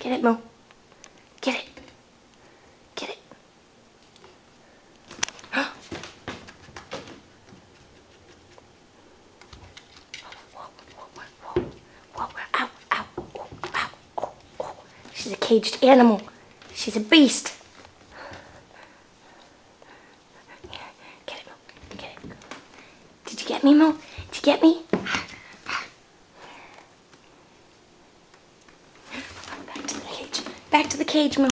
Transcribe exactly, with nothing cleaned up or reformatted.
Get it, Moo. Get it. Get it. Whoa, whoa, whoa, whoa. Ow, ow, oh, ow, oh, oh. She's a caged animal. She's a beast. Get it, Moo. Get it. Did you get me, Moo? Did you get me? Back to the cage. Back to the cage, Moo.